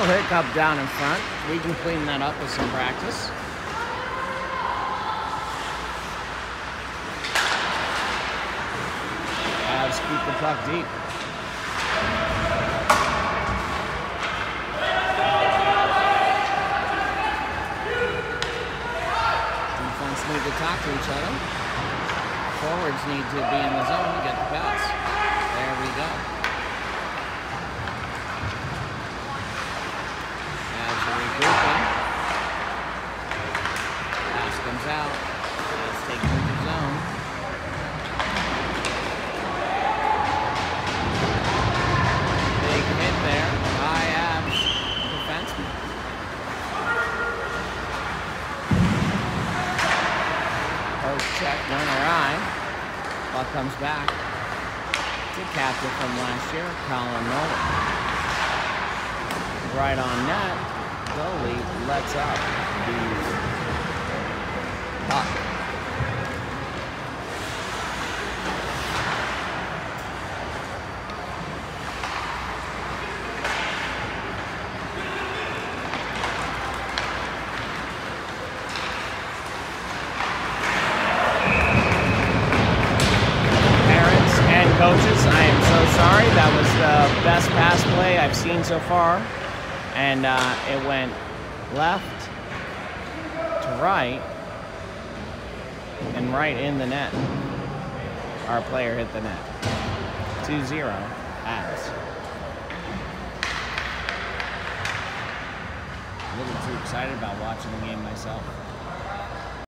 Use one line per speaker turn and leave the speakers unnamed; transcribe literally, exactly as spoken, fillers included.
hiccup down in front. We can clean that up with some practice. Avs keep the puck deep. Defense need to talk to each other. Forwards need to be in the zone to get the pass. There we go. Avs are regrouping. Pass comes out. Avs take to the zone. Big hit there by Avs defenseman. Post check went awry. Puck comes back to captain from last year, Colin Nolan. Right on net, goalie lets up the puck. Coaches, I am so sorry. That was the best pass play I've seen so far. And uh, it went left to right and right in the net. Our player hit the net. two zero Avs. A little too excited about watching the game myself.